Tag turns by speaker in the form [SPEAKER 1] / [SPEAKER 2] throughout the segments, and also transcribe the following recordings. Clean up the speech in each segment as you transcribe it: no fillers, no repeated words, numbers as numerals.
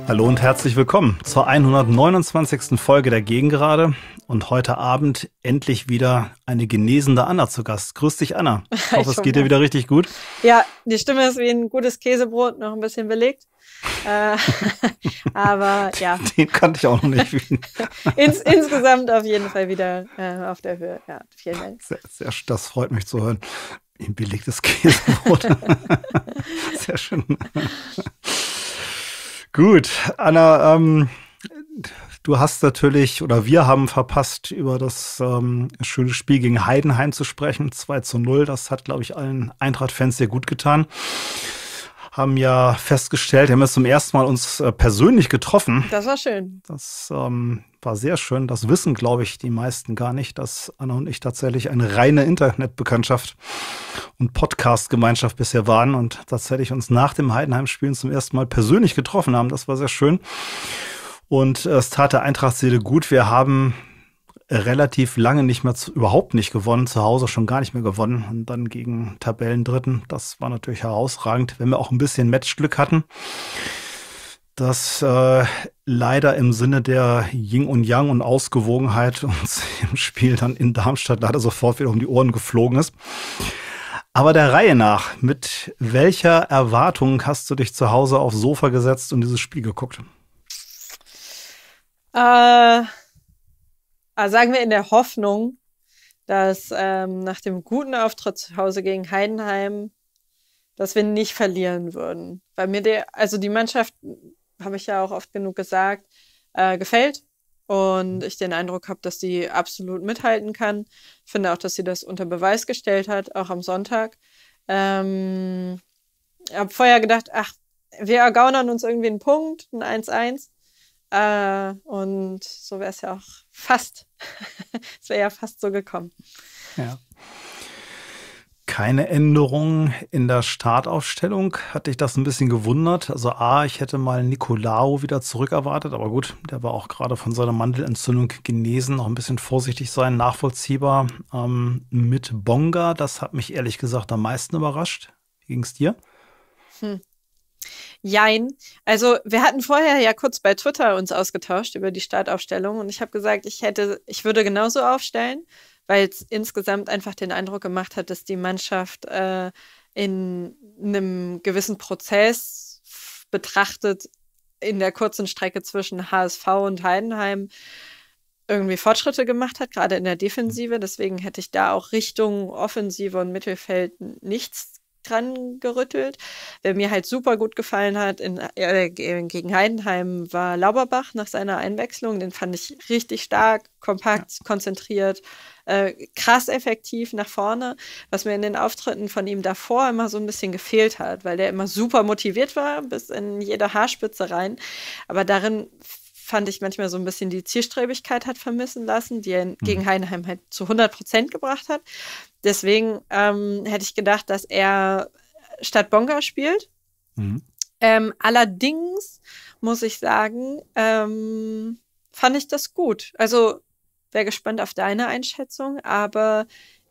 [SPEAKER 1] Hallo und herzlich willkommen zur 129. Folge der Gegengerade und heute Abend endlich wieder eine genesende Anna zu Gast. Grüß dich, Anna. Ich hoffe, es geht dir wieder richtig gut.
[SPEAKER 2] Ja, die Stimme ist wie ein gutes Käsebrot, noch ein bisschen belegt. Aber ja.
[SPEAKER 1] Den kannte ich auch noch nicht.
[SPEAKER 2] Insgesamt auf jeden Fall wieder auf der Höhe. Ja, vielen Dank.
[SPEAKER 1] Das freut mich zu hören. Ein belegtes Käsebrot. Sehr schön. Gut, Anna, du hast natürlich, oder wir haben verpasst, über das schöne Spiel gegen Heidenheim zu sprechen. 2:0, das hat, glaube ich, allen Eintracht-Fans sehr gut getan. Haben ja festgestellt, wir haben jetzt zum ersten Mal uns persönlich getroffen.
[SPEAKER 2] Das war schön.
[SPEAKER 1] Das war sehr schön. Das wissen, glaube ich, die meisten gar nicht, dass Anna und ich tatsächlich eine reine Internetbekanntschaft und Podcast-Gemeinschaft bisher waren und tatsächlich uns nach dem Heidenheim-Spielen zum ersten Mal persönlich getroffen haben. Das war sehr schön. Und es tat der Eintracht-Seele gut. Wir haben relativ lange überhaupt nicht gewonnen, zu Hause schon gar nicht mehr gewonnen und dann gegen Tabellendritten. Das war natürlich herausragend, wenn wir auch ein bisschen Matchglück hatten. Das leider im Sinne der Yin und Yang und Ausgewogenheit uns im Spiel dann in Darmstadt leider sofort wieder um die Ohren geflogen ist. Aber der Reihe nach, mit welcher Erwartung hast du dich zu Hause aufs Sofa gesetzt und dieses Spiel geguckt?
[SPEAKER 2] Sagen wir in der Hoffnung, dass nach dem guten Auftritt zu Hause gegen Heidenheim, dass wir nicht verlieren würden. Weil mir die Mannschaft, habe ich ja auch oft genug gesagt, gefällt. Und ich den Eindruck habe, dass die absolut mithalten kann. Ich finde auch, dass sie das unter Beweis gestellt hat, auch am Sonntag. Ich habe vorher gedacht, wir ergaunern uns irgendwie einen Punkt, ein 1:1. Und so wäre es ja auch fast. Es wäre ja fast so gekommen.
[SPEAKER 1] Ja. Keine Änderung in der Startaufstellung. Hat dich das ein bisschen gewundert? Also ich hätte mal Nicolaou wieder zurückerwartet, aber gut, der war auch gerade von seiner Mandelentzündung genesen, noch ein bisschen vorsichtig sein, nachvollziehbar. Mit Bonga, das hat mich ehrlich gesagt am meisten überrascht. Wie ging es dir?
[SPEAKER 2] Jein. Also wir hatten vorher ja kurz bei Twitter uns ausgetauscht über die Startaufstellung und ich habe gesagt, ich würde genauso aufstellen, weil es insgesamt einfach den Eindruck gemacht hat, dass die Mannschaft in einem gewissen Prozess betrachtet, in der kurzen Strecke zwischen HSV und Heidenheim irgendwie Fortschritte gemacht hat, gerade in der Defensive. Deswegen hätte ich da auch Richtung Offensive und Mittelfeld nichts dran gerüttelt. Wer mir halt super gut gefallen hat gegen Heidenheim war Lauberbach nach seiner Einwechslung. Den fand ich richtig stark, kompakt, konzentriert, krass effektiv nach vorne, was mir in den Auftritten von ihm davor immer so ein bisschen gefehlt hat, weil der immer super motiviert war, bis in jede Haarspitze rein. Aber darin fand ich manchmal so ein bisschen die Zielstrebigkeit hat vermissen lassen, die er gegen Heidenheim halt zu 100% gebracht hat. Deswegen hätte ich gedacht, dass er statt Bonga spielt. Allerdings muss ich sagen, fand ich das gut. Also wäre gespannt auf deine Einschätzung, aber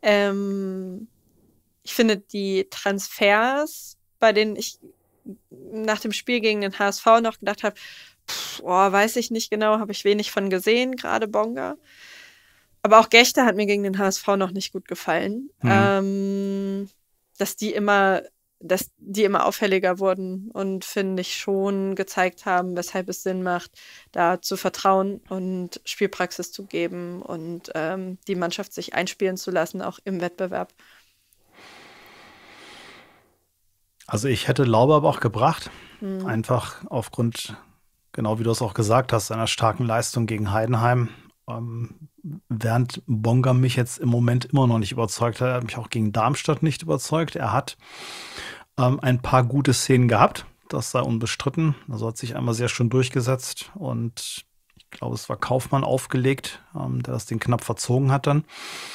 [SPEAKER 2] ich finde die Transfers, bei denen ich nach dem Spiel gegen den HSV noch gedacht habe, weiß ich nicht genau, habe ich wenig von gesehen, gerade Bonga. Aber auch Gechter hat mir gegen den HSV noch nicht gut gefallen. Dass die immer auffälliger wurden und, finde ich, schon gezeigt haben, weshalb es Sinn macht, da zu vertrauen und Spielpraxis zu geben und die Mannschaft sich einspielen zu lassen, auch im Wettbewerb.
[SPEAKER 1] Also ich hätte Lauberbach gebracht, einfach aufgrund, genau wie du es auch gesagt hast, seiner starken Leistung gegen Heidenheim. Während Bonga mich jetzt im Moment immer noch nicht überzeugt hat. Er hat mich auch gegen Darmstadt nicht überzeugt. Er hat ein paar gute Szenen gehabt. Das sei unbestritten. Also hat sich einmal sehr schön durchgesetzt. Und ich glaube, es war Kaufmann aufgelegt, der das Ding knapp verzogen hat dann.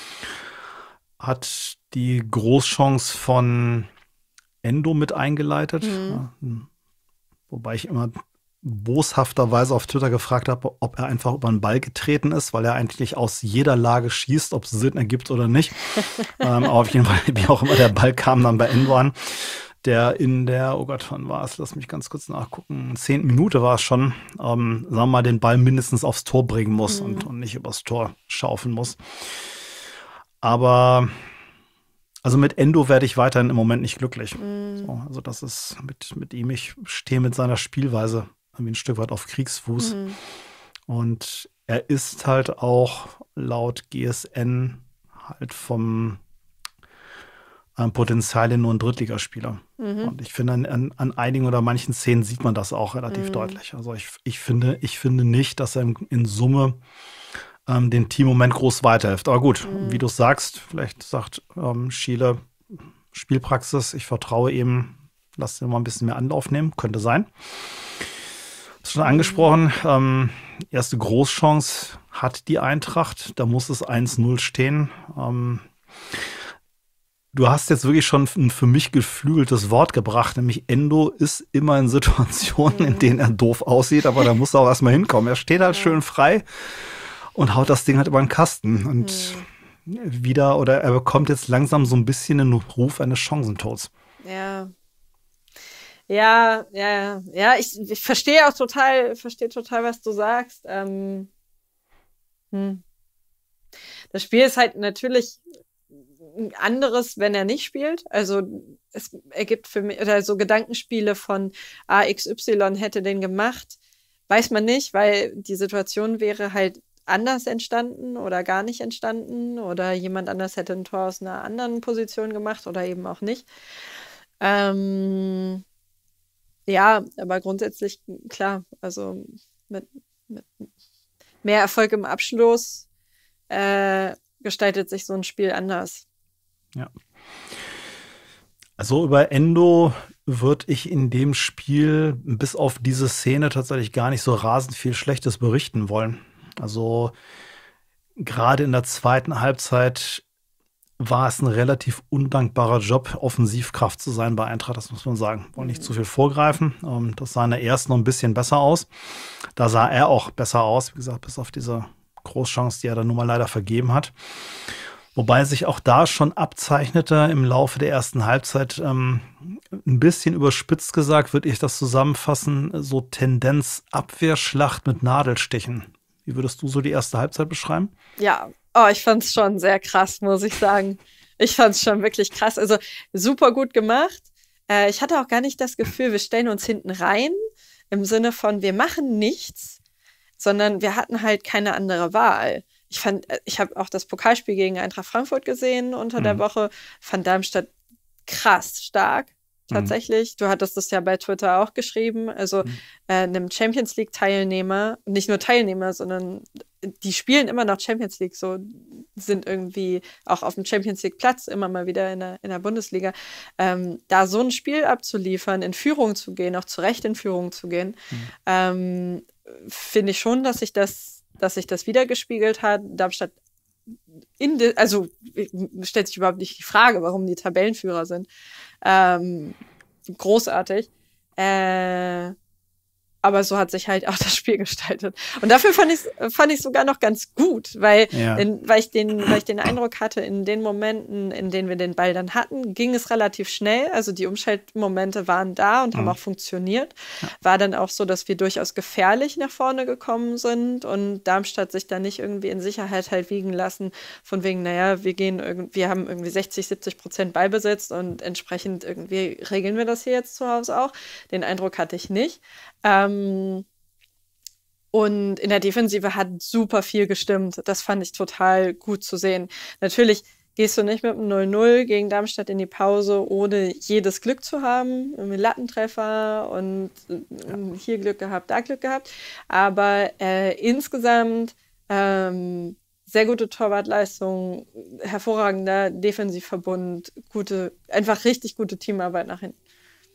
[SPEAKER 1] Hat die Großchance von Endo mit eingeleitet. Wobei ich immer boshafterweise auf Twitter gefragt habe, ob er einfach über den Ball getreten ist, weil er eigentlich aus jeder Lage schießt, ob es Sinn ergibt oder nicht. Aber auf jeden Fall, wie auch immer, der Ball kam dann bei Endo an. der in der, oh Gott, wann war es? Lass mich ganz kurz nachgucken. 10. Minute war es schon, sagen wir mal, den Ball mindestens aufs Tor bringen muss und nicht übers Tor schaufeln muss. Aber also mit Endo werde ich weiterhin im Moment nicht glücklich. So, also das ist mit ihm, ich stehe mit seiner Spielweise irgendwie ein Stück weit auf Kriegsfuß. Und er ist halt auch laut GSN halt vom Potenzial nur ein Drittligaspieler. Und ich finde, an einigen oder manchen Szenen sieht man das auch relativ deutlich. Also ich finde nicht, dass er in Summe den Team im Moment groß weiterhilft. Aber gut, wie du sagst, vielleicht sagt Schiele Spielpraxis, ich vertraue ihm, lass ihn mal ein bisschen mehr Anlauf nehmen, könnte sein. Hast schon angesprochen, erste Großchance hat die Eintracht, da muss es 1-0 stehen. Du hast jetzt wirklich schon ein für mich geflügeltes Wort gebracht, nämlich Endo ist immer in Situationen, in denen er doof aussieht, aber da muss er auch erstmal hinkommen. Er steht halt schön frei und haut das Ding halt über den Kasten. Und er bekommt jetzt langsam so ein bisschen den Ruf eines Chancentods.
[SPEAKER 2] Ja, ich verstehe auch total, was du sagst. Das Spiel ist halt natürlich ein anderes, wenn er nicht spielt. Also es ergibt für mich, oder so Gedankenspiele von XY hätte den gemacht, weiß man nicht, weil die Situation wäre halt anders entstanden oder gar nicht entstanden oder jemand anders hätte ein Tor aus einer anderen Position gemacht oder eben auch nicht. Ja, aber grundsätzlich, klar, also mit mehr Erfolg im Abschluss gestaltet sich so ein Spiel anders.
[SPEAKER 1] Ja. Also über Endo würde ich in dem Spiel bis auf diese Szene tatsächlich gar nicht so rasend viel Schlechtes berichten wollen. Also gerade in der zweiten Halbzeit war es ein relativ undankbarer Job, Offensivkraft zu sein bei Eintracht, das muss man sagen. Wollen nicht zu viel vorgreifen. Das sah in der ersten noch ein bisschen besser aus. Da sah er auch besser aus, wie gesagt, bis auf diese Großchance, die er dann nun mal leider vergeben hat. Wobei sich auch da schon abzeichnete im Laufe der ersten Halbzeit, ein bisschen überspitzt gesagt, würde ich das zusammenfassen, so Tendenz Abwehrschlacht mit Nadelstichen. Wie würdest du so die erste Halbzeit beschreiben?
[SPEAKER 2] Ja, ich fand es schon sehr krass, muss ich sagen. Ich fand es schon wirklich krass. Also super gut gemacht. Ich hatte auch gar nicht das Gefühl, wir stellen uns hinten rein, im Sinne von, wir machen nichts, sondern wir hatten halt keine andere Wahl. Ich habe auch das Pokalspiel gegen Eintracht Frankfurt gesehen unter der Woche, fand Darmstadt krass stark. Tatsächlich. Du hattest das ja bei Twitter auch geschrieben. Also einem Champions League-Teilnehmer, nicht nur Teilnehmer, sondern die spielen immer noch Champions League, so sind irgendwie auch auf dem Champions League-Platz immer mal wieder in der Bundesliga. Da so ein Spiel abzuliefern, in Führung zu gehen, auch zu Recht in Führung zu gehen, finde ich schon, dass sich das wiedergespiegelt hat. Darmstadt also stellt sich überhaupt nicht die Frage, warum die Tabellenführer sind. Großartig. Aber so hat sich halt auch das Spiel gestaltet. Und dafür fand ich sogar noch ganz gut, weil ich den Eindruck hatte, in den Momenten, in denen wir den Ball dann hatten, ging es relativ schnell. Also die Umschaltmomente waren da und haben auch funktioniert. War dann auch so, dass wir durchaus gefährlich nach vorne gekommen sind und Darmstadt sich dann nicht irgendwie in Sicherheit halt wiegen lassen, von wegen, naja, wir haben irgendwie 60-70% Ballbesitz und entsprechend irgendwie regeln wir das hier jetzt zu Hause auch. Den Eindruck hatte ich nicht. Und in der Defensive hat super viel gestimmt. Das fand ich total gut zu sehen. Natürlich gehst du nicht mit einem 0-0 gegen Darmstadt in die Pause, ohne jedes Glück zu haben. Irgendwie Lattentreffer und hier Glück gehabt, da Glück gehabt. Aber insgesamt sehr gute Torwartleistung, hervorragender Defensivverbund, einfach richtig gute Teamarbeit nach hinten.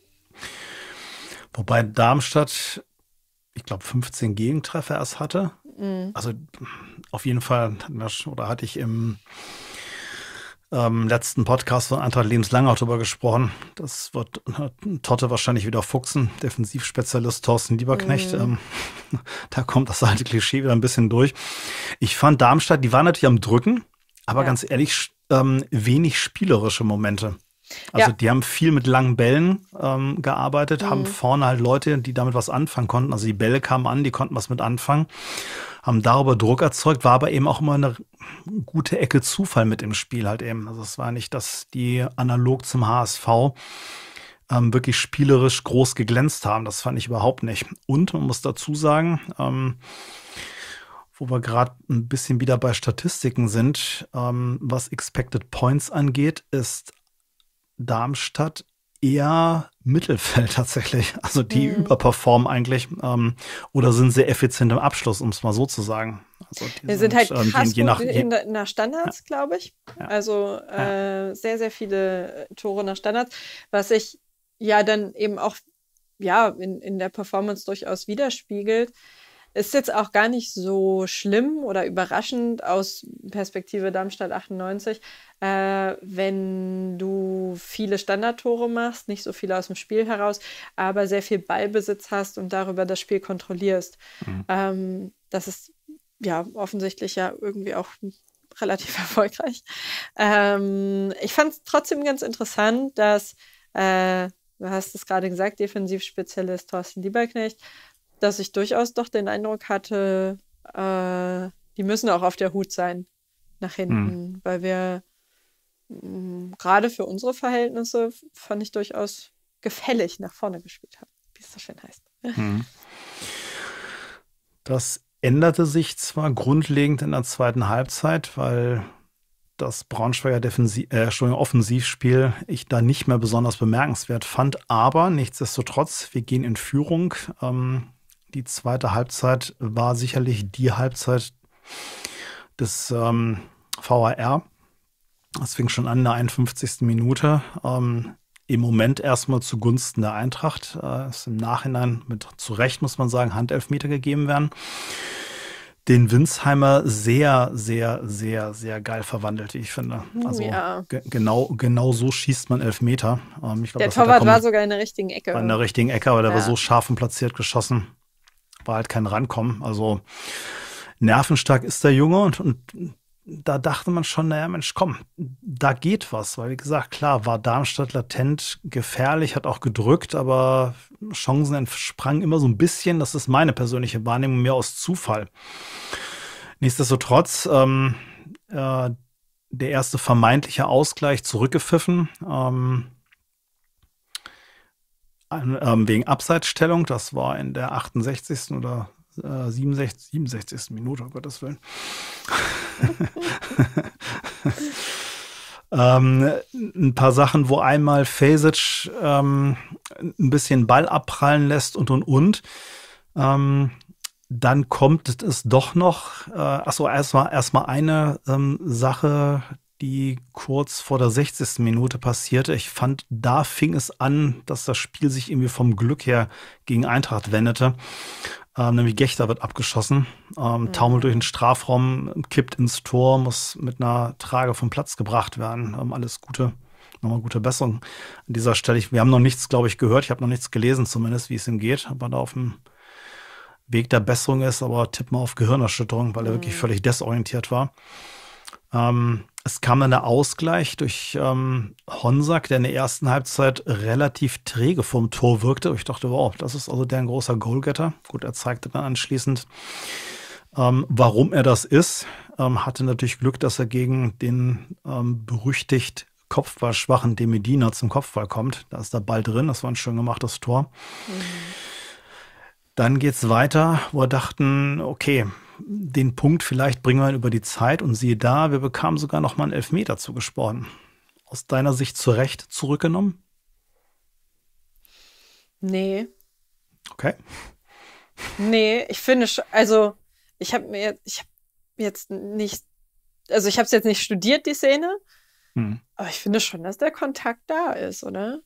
[SPEAKER 1] Wobei Darmstadt, ich glaube, 15 Gegentreffer erst hatte. Also auf jeden Fall hatte ich im letzten Podcast von Eintracht lebenslang auch drüber gesprochen. Das wird Totte wahrscheinlich wieder fuchsen. Defensivspezialist Thorsten Lieberknecht. Da kommt das alte Klischee wieder ein bisschen durch. Ich fand Darmstadt, die waren natürlich am Drücken, aber ganz ehrlich, wenig spielerische Momente. Also
[SPEAKER 2] Ja.
[SPEAKER 1] die haben viel mit langen Bällen gearbeitet, haben vorne halt Leute, die damit was anfangen konnten. Also die Bälle kamen an, die konnten was mit anfangen, haben darüber Druck erzeugt, war aber eben auch immer eine gute Ecke Zufall mit im Spiel halt eben. Also es war nicht, dass die analog zum HSV wirklich spielerisch groß geglänzt haben. Das fand ich überhaupt nicht. Und man muss dazu sagen, wo wir gerade ein bisschen wieder bei Statistiken sind, was Expected Points angeht, ist Darmstadt eher Mittelfeld tatsächlich. Also die überperformen eigentlich oder sind sehr effizient im Abschluss, um es mal so zu sagen. Also die
[SPEAKER 2] Wir sind halt krass
[SPEAKER 1] je nach,
[SPEAKER 2] gut nach Standards, glaube ich.
[SPEAKER 1] ja.
[SPEAKER 2] Also sehr, sehr viele Tore nach Standards, was sich ja dann eben auch in der Performance durchaus widerspiegelt. Ist jetzt auch gar nicht so schlimm oder überraschend aus Perspektive Darmstadt 98, wenn du viele Standardtore machst, nicht so viele aus dem Spiel heraus, aber sehr viel Ballbesitz hast und darüber das Spiel kontrollierst. Das ist ja offensichtlich ja irgendwie auch relativ erfolgreich. Ich fand es trotzdem ganz interessant, dass, du hast es gerade gesagt, Defensivspezialist Thorsten Lieberknecht, dass ich durchaus doch den Eindruck hatte, die müssen auch auf der Hut sein nach hinten, weil wir gerade für unsere Verhältnisse, fand ich, durchaus gefällig nach vorne gespielt haben, wie es so schön heißt.
[SPEAKER 1] Das änderte sich zwar grundlegend in der zweiten Halbzeit, weil das Braunschweiger Offensivspiel ich da nicht mehr besonders bemerkenswert fand, aber nichtsdestotrotz, wir gehen in Führung. Die zweite Halbzeit war sicherlich die Halbzeit des VAR. Das fing schon an in der 51. Minute. Im Moment erstmal zugunsten der Eintracht. Ist im Nachhinein mit zu Recht, muss man sagen, Handelfmeter gegeben werden. Den Winsheimer sehr, sehr, sehr, sehr geil verwandelt, wie ich finde. Also genau so schießt man Elfmeter. Ich glaub,
[SPEAKER 2] der Torwart war sogar in der richtigen Ecke.
[SPEAKER 1] War in der richtigen Ecke, aber der war so scharf und platziert geschossen. War halt kein Rankommen. Also nervenstark ist der Junge und da dachte man schon, naja, Mensch, komm, da geht was. Weil, wie gesagt, klar, war Darmstadt latent gefährlich, hat auch gedrückt, aber Chancen entsprangen immer so ein bisschen. Das ist meine persönliche Wahrnehmung, mehr aus Zufall. Nichtsdestotrotz, der erste vermeintliche Ausgleich zurückgepfiffen, wegen Abseitsstellung. Das war in der 68. oder 67. Minute, um Gottes Willen. Ein paar Sachen, wo einmal Fesic ein bisschen Ball abprallen lässt und. Dann kommt es doch noch, erstmal eine Sache, die kurz vor der 60. Minute passierte. Ich fand, da fing es an, dass das Spiel sich irgendwie vom Glück her gegen Eintracht wendete. Nämlich Gechter wird abgeschossen, taumelt durch den Strafraum, kippt ins Tor, muss mit einer Trage vom Platz gebracht werden. Alles Gute, nochmal gute Besserung an dieser Stelle. Wir haben noch nichts, glaube ich, gehört. Ich habe noch nichts gelesen, zumindest, wie es ihm geht. Ob er da auf dem Weg der Besserung ist, aber tipp mal auf Gehirnerschütterung, weil er wirklich völlig desorientiert war. Es kam dann der Ausgleich durch Honsack, der in der ersten Halbzeit relativ träge vorm Tor wirkte. Ich dachte, wow, das ist also ein großer Goalgetter. Gut, er zeigte dann anschließend, warum er das ist. Hatte natürlich Glück, dass er gegen den berüchtigt kopfballschwachen De Medina zum Kopfball kommt. Da ist der Ball drin, das war ein schön gemachtes Tor. Dann geht's weiter, wo wir dachten, okay, den Punkt vielleicht bringen wir über die Zeit und siehe da, wir bekamen sogar noch mal einen Elfmeter zugesprochen. Aus deiner Sicht zu Recht zurückgenommen?
[SPEAKER 2] Nee.
[SPEAKER 1] Okay.
[SPEAKER 2] Nee, ich finde schon, also ich habe es jetzt nicht studiert, die Szene, aber ich finde schon, dass der Kontakt da ist, oder?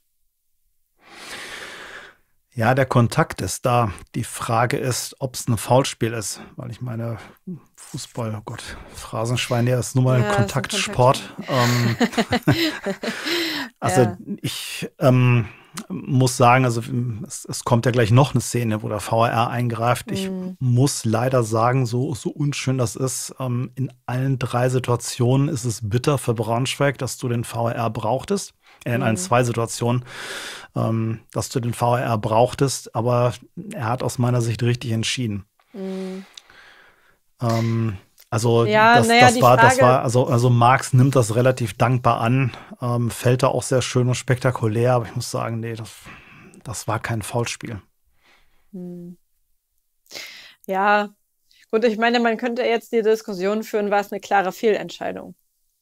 [SPEAKER 1] Ja, der Kontakt ist da. Die Frage ist, ob es ein Foulspiel ist. Weil ich meine, Fußball, oh Gott, Phrasenschwein, der ist nun mal ein Kontaktsport. muss sagen, also es kommt ja gleich noch eine Szene, wo der VAR eingreift. Ich muss leider sagen, so unschön das ist, in allen 3 Situationen ist es bitter für Braunschweig, dass du den VAR brauchtest. In allen 2 Situationen, dass du den VAR brauchtest, aber er hat aus meiner Sicht richtig entschieden. Also also Marx nimmt das relativ dankbar an, fällt da auch sehr schön und spektakulär, aber ich muss sagen, nee, das war kein Foulspiel.
[SPEAKER 2] Ja, gut, ich meine, man könnte jetzt die Diskussion führen, war es eine klare Fehlentscheidung?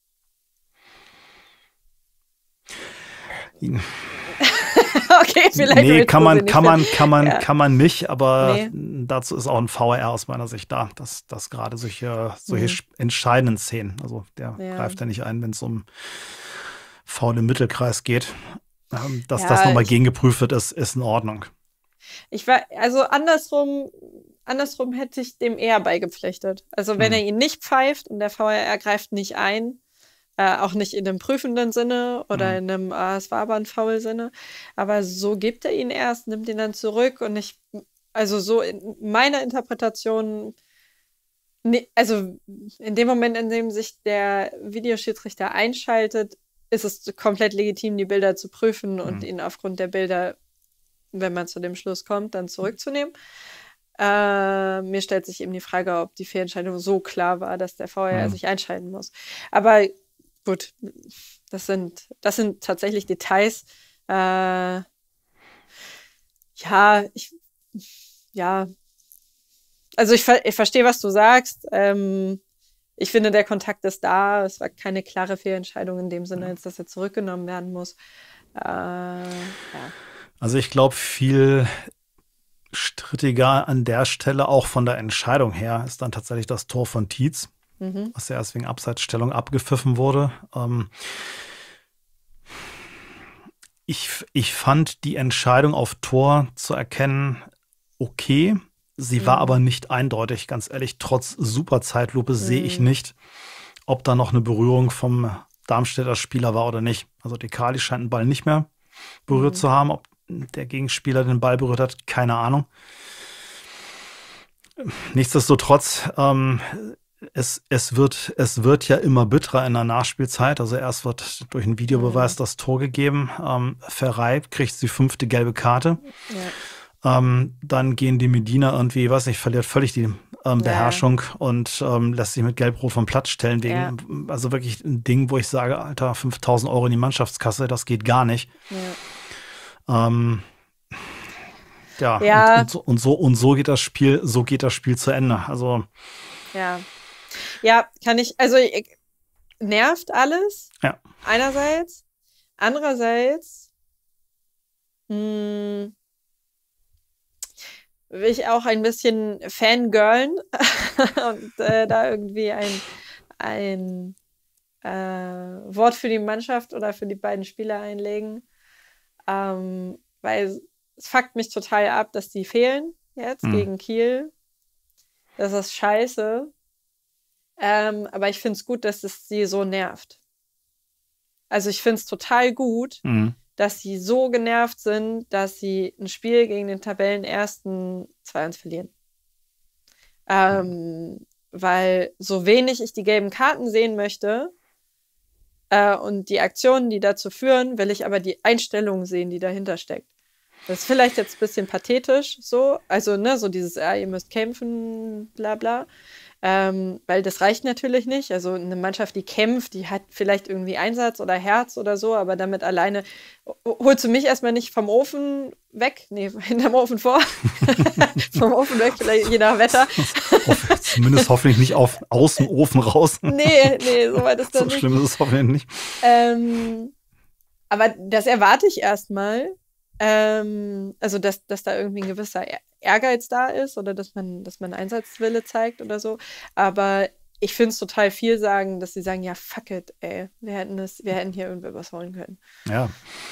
[SPEAKER 2] Okay, vielleicht.
[SPEAKER 1] Nee, kann man nicht, aber dazu ist auch ein VAR aus meiner Sicht da, dass gerade solche entscheidenden Szenen, also der greift ja nicht ein, wenn es um Foul im Mittelkreis geht, dass das nochmal gegengeprüft wird, ist in Ordnung.
[SPEAKER 2] Also andersrum hätte ich dem eher beigepflichtet. Also wenn er ihn nicht pfeift und der VAR greift nicht ein, auch nicht in einem prüfenden Sinne oder in einem, es war aber ein Foul-Sinne, aber so gibt er ihn erst, nimmt ihn dann zurück und also so in meiner Interpretation, also in dem Moment, in dem sich der Videoschiedsrichter einschaltet, ist es komplett legitim, die Bilder zu prüfen und ihn aufgrund der Bilder, wenn man zu dem Schluss kommt, dann zurückzunehmen. Mir stellt sich eben die Frage, ob die Fehlentscheidung so klar war, dass der VAR sich einschalten muss. Aber gut, das sind tatsächlich Details. Also ich verstehe, was du sagst. Ich finde, der Kontakt ist da. Es war keine klare Fehlentscheidung in dem Sinne, als dass er zurückgenommen werden muss.
[SPEAKER 1] Also ich glaube, viel strittiger an der Stelle, auch von der Entscheidung her, ist dann tatsächlich das Tor von Tietz, was ja erst wegen Abseitsstellung abgepfiffen wurde. Ich fand die Entscheidung auf Tor zu erkennen okay. Sie war aber nicht eindeutig, ganz ehrlich. Trotz super Zeitlupe sehe ich nicht, ob da noch eine Berührung vom Darmstädter Spieler war oder nicht. Also Dekali scheint den Ball nicht mehr berührt zu haben. Ob der Gegenspieler den Ball berührt hat, keine Ahnung. Nichtsdestotrotz, es wird ja immer bitterer in der Nachspielzeit. Also erst wird durch einen Videobeweis das Tor gegeben. Ferrei kriegt die 5. gelbe Karte. Ja. Dann gehen die Medina irgendwie, verliert völlig die Beherrschung und lässt sich mit Gelb-Rot vom Platz stellen. Also wirklich ein Ding, wo ich sage, Alter, 5.000 Euro in die Mannschaftskasse, das geht gar nicht. Und so geht das Spiel zu Ende. Also
[SPEAKER 2] kann ich, also nervt alles. Ja. Einerseits. Andererseits will ich auch ein bisschen fangirlen und da irgendwie ein Wort für die Mannschaft oder für die beiden Spieler einlegen. Weil es fuckt mich total ab, dass die fehlen jetzt gegen Kiel. Das ist scheiße. Aber ich finde es gut, dass es sie so nervt. Also ich finde es total gut, dass sie so genervt sind, dass sie ein Spiel gegen den Tabellenersten 2-1 verlieren. Weil so wenig ich die gelben Karten sehen möchte und die Aktionen, die dazu führen, will ich aber die Einstellung sehen, die dahinter steckt. Das ist vielleicht jetzt ein bisschen pathetisch so, also so dieses, ihr müsst kämpfen, bla bla. Weil das reicht natürlich nicht. Also eine Mannschaft, die kämpft, die hat vielleicht irgendwie Einsatz oder Herz oder so, aber damit alleine holst du mich erstmal nicht vom Ofen weg. Nee, hinterm Ofen vor. Vom Ofen weg, vielleicht je nach Wetter.
[SPEAKER 1] Zumindest hoffentlich nicht aus dem Ofen raus.
[SPEAKER 2] Nee, so weit ist das nicht.
[SPEAKER 1] So schlimm ist es hoffentlich nicht.
[SPEAKER 2] Aber das erwarte ich erstmal. Also, dass da irgendwie ein gewisser Ehrgeiz da ist oder dass man Einsatzwille zeigt oder so. Aber ich finde es total vielsagend, dass sie sagen, ja, fuck it, ey, wir hätten hier irgendwie was holen können.
[SPEAKER 1] Ja.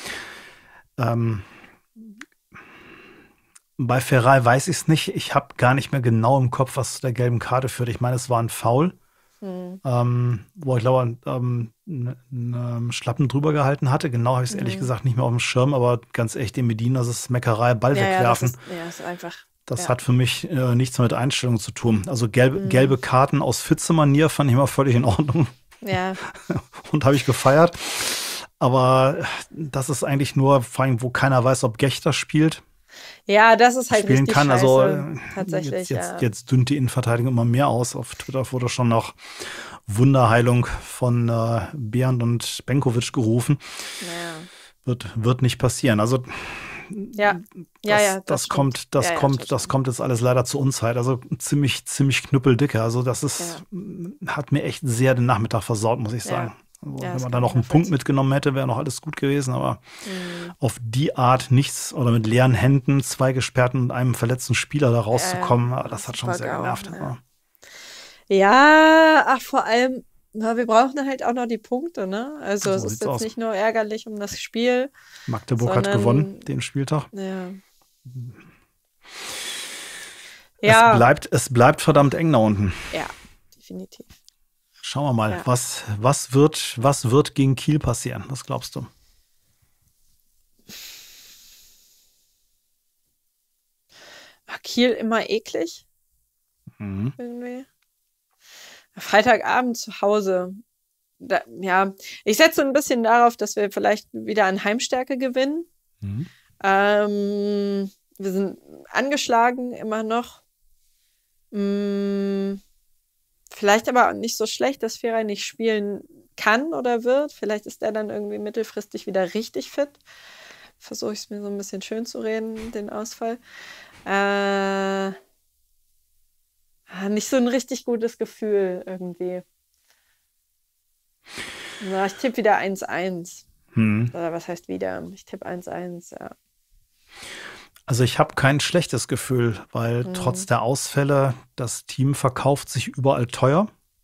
[SPEAKER 1] Bei Ferrei weiß ich es nicht. Ich habe gar nicht mehr genau im Kopf, was zu der gelben Karte führt. Ich meine, es war ein Foul. wo ich glaube, einen Schlappen drüber gehalten hatte. Genau, habe ich es ehrlich gesagt nicht mehr auf dem Schirm, aber ganz echt den Medien, das ist Meckerei, Ball wegwerfen.
[SPEAKER 2] Ist einfach.
[SPEAKER 1] Das hat für mich nichts mit Einstellung zu tun. Also gelbe Karten aus Fitze-Manier fand ich immer völlig in Ordnung.
[SPEAKER 2] Ja.
[SPEAKER 1] Und habe ich gefeiert. Aber das ist eigentlich nur, vor allem, wo keiner weiß, ob Gechter spielt.
[SPEAKER 2] Ja, das ist halt
[SPEAKER 1] spielen
[SPEAKER 2] richtig
[SPEAKER 1] kann.
[SPEAKER 2] scheiße.
[SPEAKER 1] Also
[SPEAKER 2] tatsächlich,
[SPEAKER 1] jetzt dünnt die Innenverteidigung immer mehr aus. Auf Twitter wurde schon noch Wunderheilung von Bernd und Benkovic gerufen.
[SPEAKER 2] Ja.
[SPEAKER 1] Wird nicht passieren. Also das kommt jetzt alles leider zur Unzeit. Also ziemlich knüppeldicke. Also das ist, hat mir echt sehr den Nachmittag versaut, muss ich sagen. Also, wenn man da noch einen Punkt mitgenommen hätte, wäre noch alles gut gewesen. Aber auf die Art nichts oder mit leeren Händen, 2 Gesperrten und einem verletzten Spieler da rauszukommen, das hat schon sehr genervt.
[SPEAKER 2] Ja, vor allem, wir brauchen halt auch noch die Punkte, ne? Also es ist jetzt nicht nur ärgerlich um das Spiel.
[SPEAKER 1] Magdeburg hat gewonnen, den Spieltag.
[SPEAKER 2] Ja.
[SPEAKER 1] Es bleibt verdammt eng da unten.
[SPEAKER 2] Ja, definitiv.
[SPEAKER 1] Schauen wir mal, was wird gegen Kiel passieren? Was glaubst du?
[SPEAKER 2] Kiel immer eklig. Irgendwie. Freitagabend zu Hause. Ich setze ein bisschen darauf, dass wir vielleicht wieder an Heimstärke gewinnen. Wir sind angeschlagen immer noch. Vielleicht aber nicht so schlecht, dass Feray nicht spielen kann oder wird. Vielleicht ist er dann irgendwie mittelfristig wieder richtig fit. Versuche ich es mir so ein bisschen schön zu reden, den Ausfall. Nicht so ein richtig gutes Gefühl irgendwie. Na, ich tippe wieder 1-1. Oder was heißt wieder? Ich tippe 1-1, ja.
[SPEAKER 1] Also ich habe kein schlechtes Gefühl, weil trotz der Ausfälle, das Team verkauft sich überall teuer.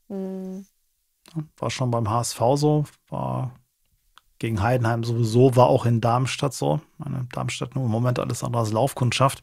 [SPEAKER 1] War schon beim HSV so, war gegen Heidenheim sowieso, war auch in Darmstadt so. Darmstadt nur im Moment alles andere als Laufkundschaft.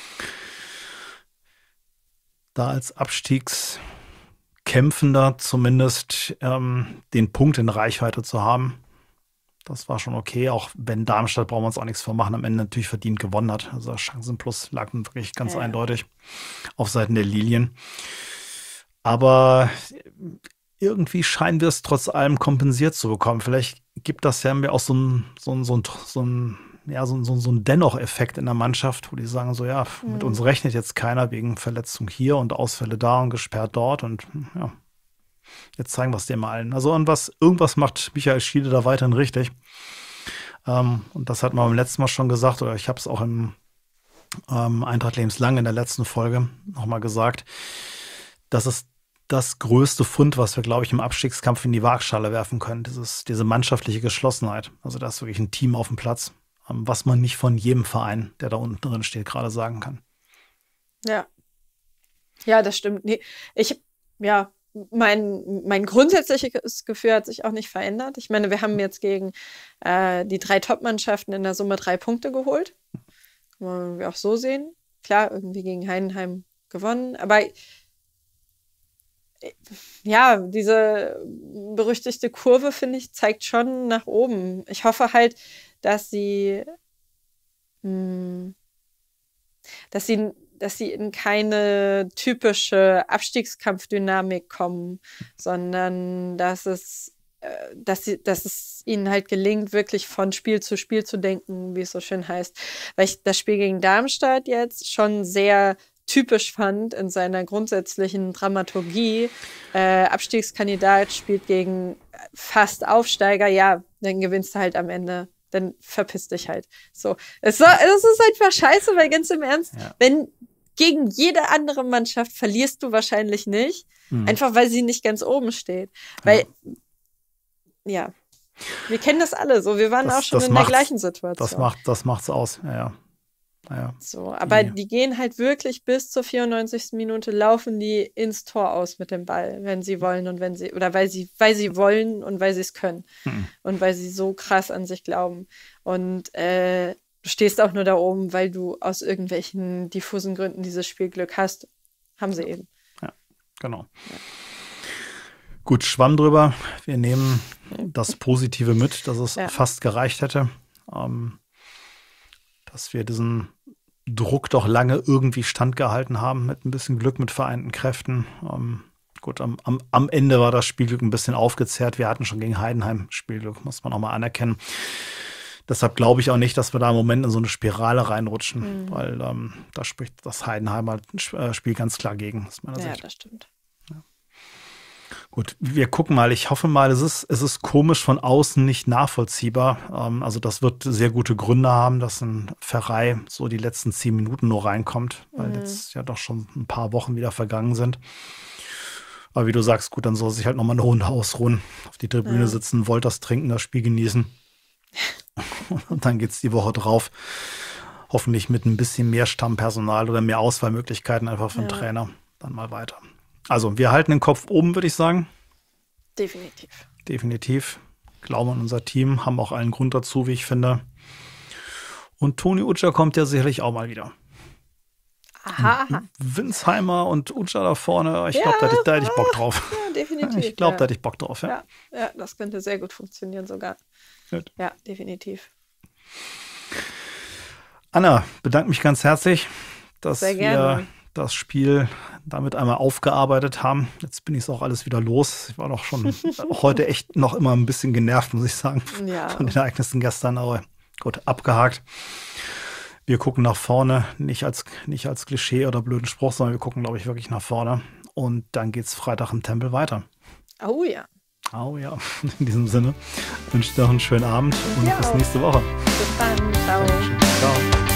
[SPEAKER 1] Da als Abstiegskämpfender zumindest den Punkt in Reichweite zu haben, das war schon okay, auch wenn Darmstadt, brauchen wir uns auch nichts vormachen, am Ende natürlich verdient gewonnen hat. Also das Chancenplus lag nun wirklich ganz eindeutig auf Seiten der Lilien. Aber irgendwie scheinen wir es trotz allem kompensiert zu bekommen. Vielleicht gibt das ja auch so einen Dennoch-Effekt in der Mannschaft, wo die sagen so, ja, mit uns rechnet jetzt keiner wegen Verletzung hier und Ausfälle da und gesperrt dort und ja. Jetzt zeigen wir es dem allen. Also irgendwas macht Michael Schiele da weiterhin richtig. Und das hat man beim letzten Mal schon gesagt, oder ich habe es auch im Eintracht lebenslang in der letzten Folge nochmal gesagt. Das ist das größte Fund, was wir, glaube ich, im Abstiegskampf in die Waagschale werfen können. Diese mannschaftliche Geschlossenheit. Also da ist wirklich ein Team auf dem Platz, was man nicht von jedem Verein, der da unten drin steht, gerade sagen kann.
[SPEAKER 2] Ja. Ja, das stimmt. Nee, mein grundsätzliches Gefühl hat sich auch nicht verändert. Ich meine, wir haben jetzt gegen die 3 Top-Mannschaften in der Summe 3 Punkte geholt. Kann man auch so sehen. Klar, irgendwie gegen Heidenheim gewonnen. Aber diese berüchtigte Kurve, finde ich, zeigt schon nach oben. Ich hoffe halt, dass sie in keine typische Abstiegskampfdynamik kommen, sondern dass es ihnen halt gelingt, wirklich von Spiel zu Spiel zu denken, wie es so schön heißt. Weil ich das Spiel gegen Darmstadt jetzt schon sehr typisch fand in seiner grundsätzlichen Dramaturgie. Abstiegskandidat spielt gegen fast Aufsteiger, ja, dann gewinnst du halt am Ende. Dann verpiss dich halt. So. Es ist einfach scheiße, weil ganz im Ernst, wenn gegen jede andere Mannschaft verlierst du wahrscheinlich nicht. Einfach weil sie nicht ganz oben steht. Weil, wir kennen das alle so. Wir waren auch schon in der gleichen Situation.
[SPEAKER 1] Das macht's aus, ja.
[SPEAKER 2] So, aber die gehen halt wirklich bis zur 94. Minute, laufen die ins Tor aus mit dem Ball, wenn sie wollen und weil sie wollen und weil sie es können. Und weil sie so krass an sich glauben. Und du stehst auch nur da oben, weil du aus irgendwelchen diffusen Gründen dieses Spielglück hast. Haben sie eben.
[SPEAKER 1] Ja, genau. Gut, Schwamm drüber. Wir nehmen das Positive mit, dass es fast gereicht hätte. Dass wir diesen Druck doch lange irgendwie standgehalten haben, mit ein bisschen Glück, mit vereinten Kräften. Gut, am Ende war das Spielglück ein bisschen aufgezehrt. Wir hatten schon gegen Heidenheim Spielglück, muss man auch mal anerkennen. Deshalb glaube ich auch nicht, dass wir da im Moment in so eine Spirale reinrutschen, weil da spricht das Heidenheimer Spiel ganz klar gegen, aus meiner Sicht.
[SPEAKER 2] Ja, das stimmt.
[SPEAKER 1] Ja. Gut, wir gucken mal. Ich hoffe mal, es ist komisch von außen nicht nachvollziehbar. Also das wird sehr gute Gründe haben, dass ein Ferrei so die letzten 10 Minuten nur reinkommt, weil jetzt ja doch schon ein paar Wochen wieder vergangen sind. Aber wie du sagst, gut, dann soll sich halt nochmal eine Runde ausruhen, auf die Tribüne sitzen, Wolters trinken, das Spiel genießen. Und dann geht's die Woche drauf. Hoffentlich mit ein bisschen mehr Stammpersonal oder mehr Auswahlmöglichkeiten einfach für den Trainer. Dann mal weiter. Also, wir halten den Kopf oben, würde ich sagen.
[SPEAKER 2] Definitiv.
[SPEAKER 1] Definitiv. Glauben an unser Team, haben auch allen Grund dazu, wie ich finde. Und Toni Utscher kommt ja sicherlich auch mal wieder.
[SPEAKER 2] Aha.
[SPEAKER 1] Winsheimer und Utscher da vorne, ich glaube, da hätte ich Bock drauf.
[SPEAKER 2] Ja, definitiv.
[SPEAKER 1] Ich glaube, da hätte ich Bock drauf, ja.
[SPEAKER 2] Ja, das könnte sehr gut funktionieren sogar.
[SPEAKER 1] Gut.
[SPEAKER 2] Ja, definitiv.
[SPEAKER 1] Anna, bedanke mich ganz herzlich, dass
[SPEAKER 2] sehr gerne.
[SPEAKER 1] Wir das Spiel damit einmal aufgearbeitet haben. Jetzt bin ich es auch alles wieder los. Ich war doch schon heute echt noch immer ein bisschen genervt, muss ich sagen, von den Ereignissen gestern, aber gut, abgehakt. Wir gucken nach vorne, nicht als Klischee oder blöden Spruch, sondern wir gucken, glaube ich, wirklich nach vorne. Und dann geht's Freitag im Tempel weiter.
[SPEAKER 2] Oh ja.
[SPEAKER 1] Oh ja, in diesem Sinne wünsche ich dir noch einen schönen Abend und bis nächste Woche.
[SPEAKER 2] Bis dann, ciao.
[SPEAKER 1] Ciao.